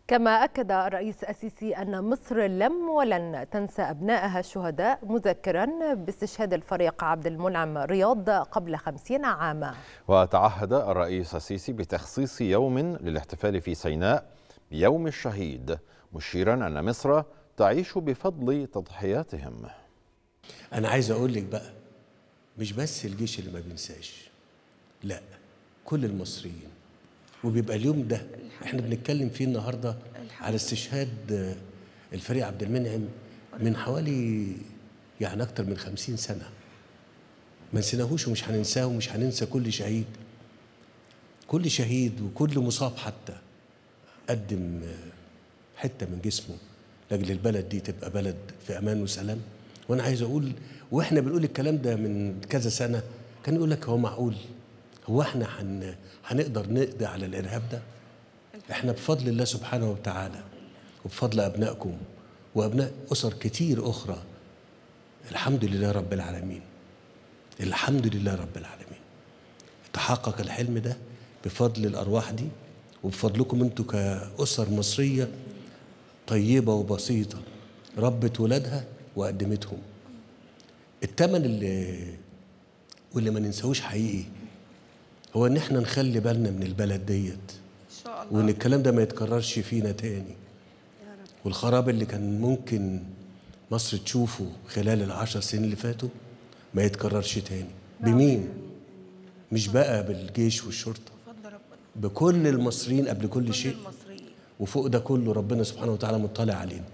كما أكد الرئيس السيسي أن مصر لم ولن تنسى أبنائها الشهداء، مذكرا باستشهاد الفريق عبد المنعم رياض قبل 50 عاما. وتعهد الرئيس السيسي بتخصيص يوم للاحتفال في سيناء بيوم الشهيد، مشيرا أن مصر تعيش بفضل تضحياتهم. أنا عايز أقول لك بقى، مش بس الجيش اللي ما بينساش، لا، كل المصريين. وبيبقى اليوم ده احنا بنتكلم فيه النهارده على استشهاد الفريق عبد المنعم من حوالي يعني أكتر من 50 سنة. ما نسيناهوش ومش هننساه، ومش هننسى كل شهيد، كل شهيد وكل مصاب حتى قدم حتة من جسمه لأجل البلد دي تبقى بلد في أمان وسلام. وأنا عايز أقول، وإحنا بنقول الكلام ده من كذا سنة، كان يقول لك هو معقول؟ هو إحنا هنقدر نقضي على الإرهاب ده؟ إحنا بفضل الله سبحانه وتعالى وبفضل أبنائكم وأبناء أسر كتير أخرى، الحمد لله رب العالمين، الحمد لله رب العالمين، تحقق الحلم ده بفضل الأرواح دي وبفضلكم أنتوا كأسر مصرية طيبة وبسيطة ربت ولادها وقدمتهم. التمن واللي ما ننساهوش حقيقي هو ان احنا نخلي بالنا من البلد ديت ان شاء الله، وان الكلام ده ما يتكررش فينا تاني يا رب. والخراب اللي كان ممكن مصر تشوفه خلال ال10 سنين اللي فاتوا ما يتكررش تاني. بمين؟ مش بقى بالجيش والشرطة، بكل المصريين قبل كل شيء، وفوق ده كله ربنا سبحانه وتعالى مطلع علينا.